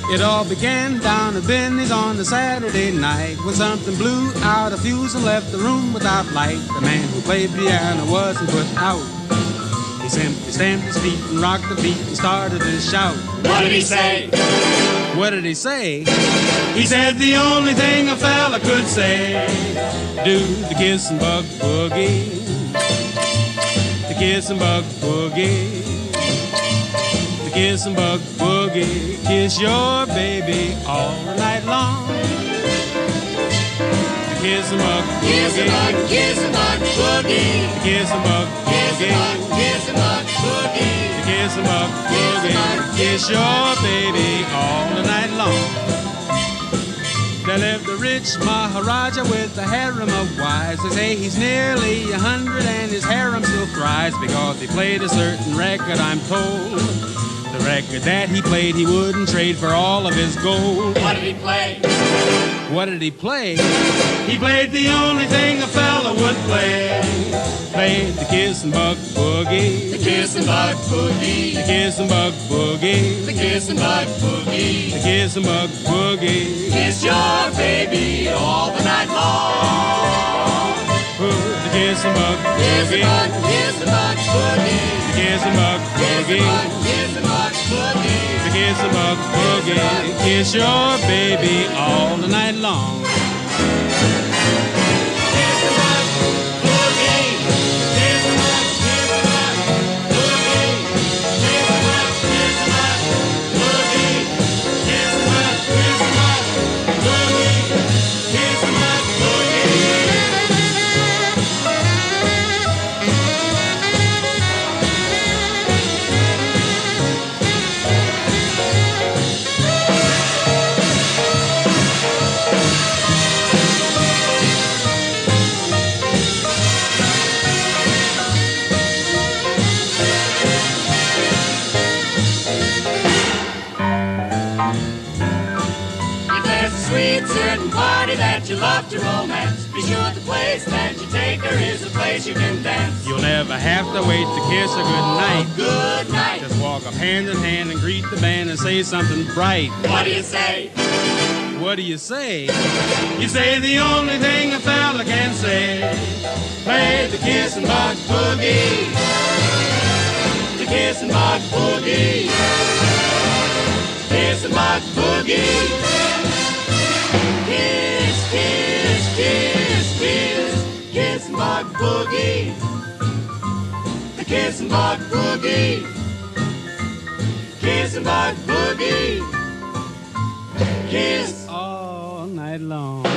It all began down at Benny's on a Saturday night when something blew out a fuse and left the room without light. The man who played piano wasn't put out. He simply stamped his feet and rocked the beat and started to shout. What did he say? What did he say? He said the only thing a fella could say. Do the kiss and bug boogie. The kiss and bug boogie. The kiss and bug boogie. Kiss your baby all night long. The kiss and bug boogie. Kiss and bug boogie. The kiss and bug boogie. Kiss and bug boogie. The kiss and bug boogie. Kiss your baby all night long. There lived a rich Maharaja with a harem of wives. They say he's nearly 100 and his harem still thrives because he played a certain record, I'm told. The record that he played he wouldn't trade for all of his gold. What did he play? What did he play? He played the only thing a fella would play. Played the kiss and bug boogie. The kiss and bug boogie. The kiss and bug boogie. The kiss and bug boogie. The kiss and bug boogie. Kiss your baby all the night long. The kiss and bug boogie. Kiss and bug boogie. The kiss and bug boogie. Kiss and bug boogie. The kiss and bug boogie. Kiss your baby all the night long. That you love to romance, be sure the place that you take her is a place you can dance. You'll never have to wait to kiss her goodnight. Good night. Just walk up hand in hand and greet the band and say something bright. What do you say? What do you say? You say the only thing a fella can say. Play the kiss and bug boogie. The kiss and bug boogie. Kiss and bug boogie. Kiss, kiss, kiss, kiss, kiss and bug boogie. The kiss and bug boogie. Kiss and bug boogie. Kiss all night long.